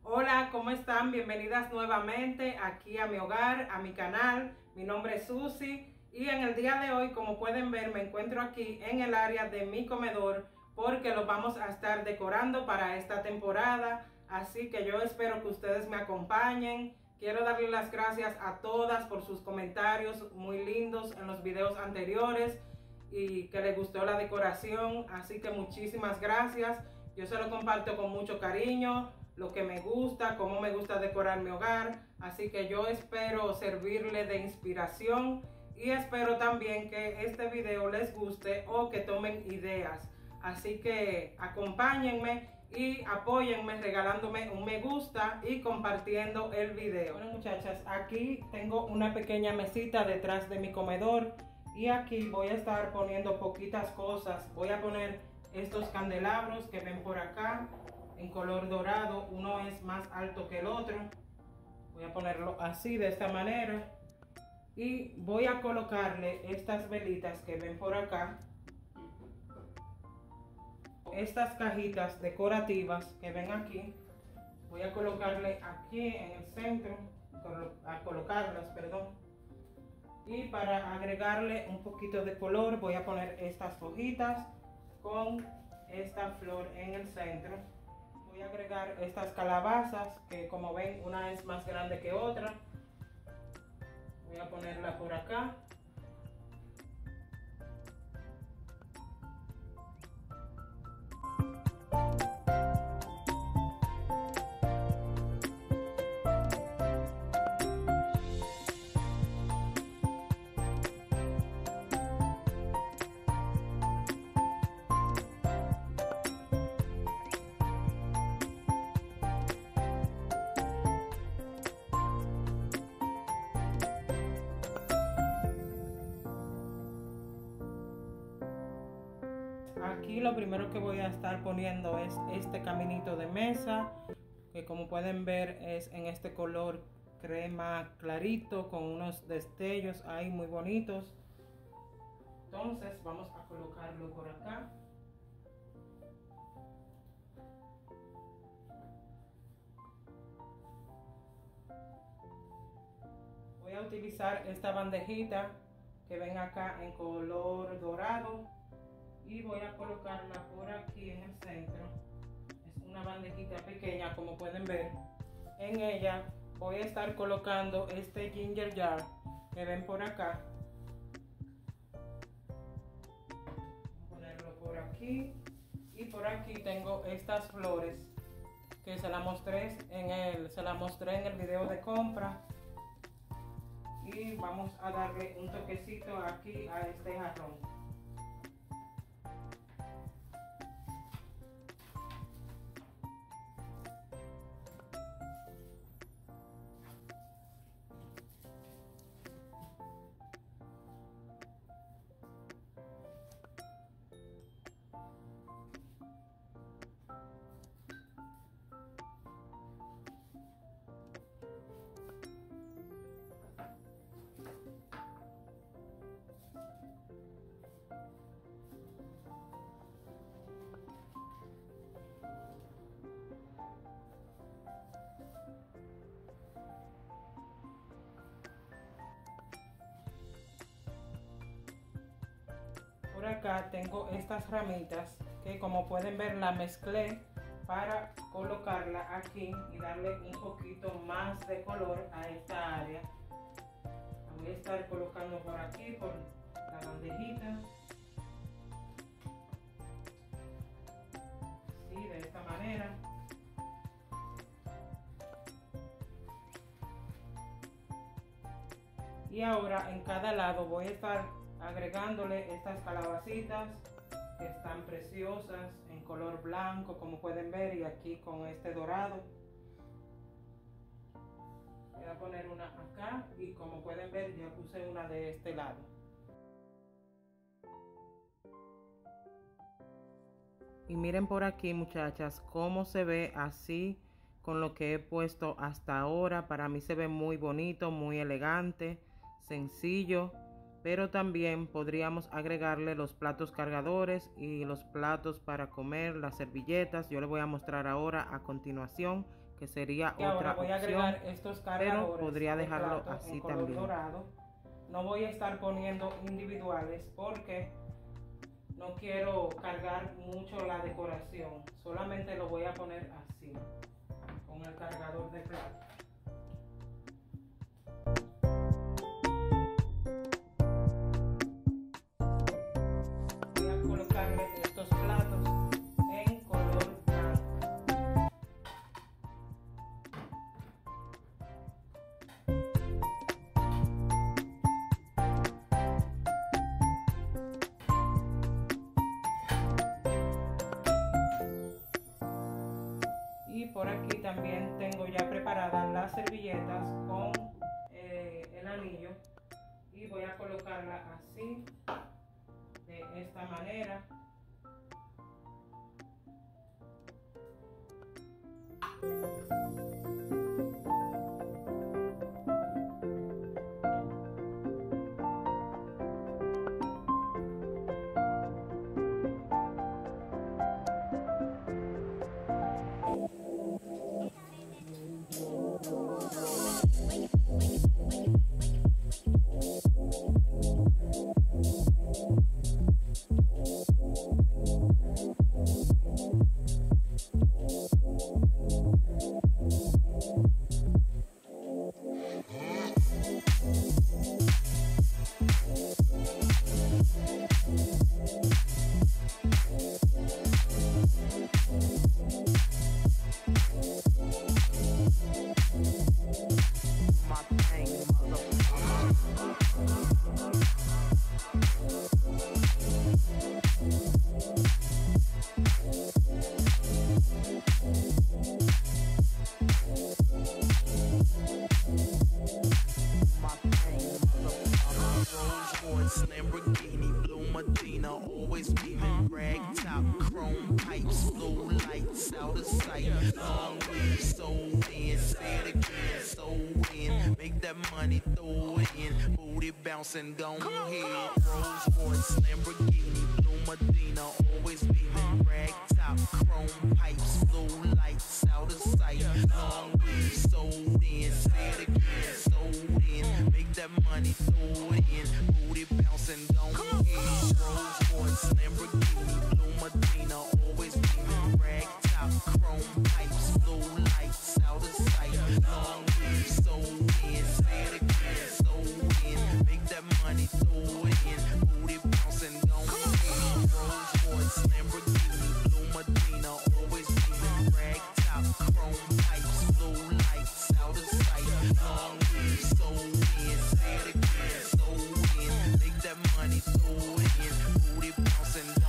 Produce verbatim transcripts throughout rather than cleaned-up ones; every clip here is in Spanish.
Hola, ¿cómo están? Bienvenidas nuevamente aquí a mi hogar, a mi canal. Mi nombre es Susi y en el día de hoy, como pueden ver, me encuentro aquí en el área de mi comedor porque lo vamos a estar decorando para esta temporada. Así que yo espero que ustedes me acompañen. Quiero darle las gracias a todas por sus comentarios muy lindos en los videos anteriores y que les gustó la decoración. Así que muchísimas gracias. Yo se lo comparto con mucho cariño, lo que me gusta, cómo me gusta decorar mi hogar. Así que yo espero servirle de inspiración y espero también que este video les guste o que tomen ideas. Así que acompáñenme y apóyenme regalándome un me gusta y compartiendo el video. Bueno, muchachas, aquí tengo una pequeña mesita detrás de mi comedor y aquí voy a estar poniendo poquitas cosas. Voy a poner estos candelabros que ven por acá en color dorado. Uno es más alto que el otro. Voy a ponerlo así, de esta manera, y voy a colocarle estas velitas que ven por acá, estas cajitas decorativas que ven aquí. Voy a colocarle aquí en el centro, a colocarlas, perdón. Y para agregarle un poquito de color voy a poner estas hojitas con esta flor en el centro. Voy a agregar estas calabazas que, como ven, una es más grande que otra. Voy a ponerla por acá. Aquí lo primero que voy a estar poniendo es este caminito de mesa, que como pueden ver es en este color crema clarito con unos destellos ahí muy bonitos. Entonces vamos a colocarlo por acá. Voy a utilizar esta bandejita que ven acá en color dorado y voy a colocarla por aquí en el centro. Es una bandejita pequeña, como pueden ver. En ella voy a estar colocando este ginger jar que ven por acá. Voy a ponerlo por aquí, y por aquí tengo estas flores que se las mostré en el se la mostré en el video de compra, y vamos a darle un toquecito aquí a este jarrón. Por acá tengo estas ramitas que, como pueden ver, la mezclé para colocarla aquí y darle un poquito más de color a esta área. La voy a estar colocando por aquí, por la bandejita. Así, de esta manera. Y ahora en cada lado voy a estar agregándole estas calabacitas que están preciosas en color blanco, como pueden ver, y aquí con este dorado. Voy a poner una acá y, como pueden ver, ya puse una de este lado. Y miren por aquí, muchachas, cómo se ve así con lo que he puesto hasta ahora. Para mí se ve muy bonito, muy elegante, sencillo. Pero también podríamos agregarle los platos cargadores y los platos para comer, las servilletas. Yo les voy a mostrar ahora a continuación, que que sería y otra ahora voy a opción, agregar estos cargadores, pero podría de dejarlo plato así en color también. dorado. No voy a estar poniendo individuales porque no quiero cargar mucho la decoración, solamente lo voy a poner así, con el cargador de plato. Voy a colocarle estos platos en color blanco. Y por aquí también tengo ya preparadas las servilletas con eh, el anillo, y voy a colocarla así, de esta manera. Lamborghini, blue Medina, always beaming, rag top, chrome pipes, low lights, out of sight, long weed, sold in, say it again, sold in, make that money, throw it in, booty bouncing, go ahead, Rolls Royce, Lamborghini, blue Medina, always beaming, rag top, chrome pipes, low lights, out of sight, long weed, sold in, say it again, sold in, make that money, throw it in, booty bouncing, go ahead, Rolls Royce, Lamborghini, blue Medina, always beaming, rag top, chrome pipes, low lights, out of sight, long weed, sold in, say it again, sold in, make that money, throw it in, booty bouncing, go ahead, Rolls Royce, Lamborghini, blue Medina, always beaming, rag top, chrome pipes, low lights, out of sight, long weed, sold in, say it again, sold in, make that money, throw it in, booty bouncing, go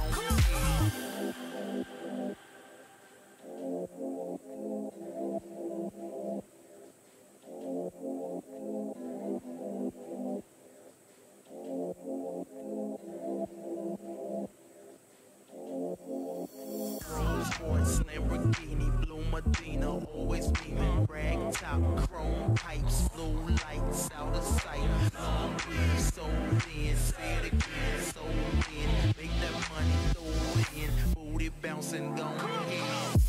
ahead. Rolls Royce, Lamborghini, blue Medina, always beaming, rag top, chrome pipes, low lights, out of sight, long weed, sold in, say it again, sold in, make that money, throw it in, booty bouncing, go ahead.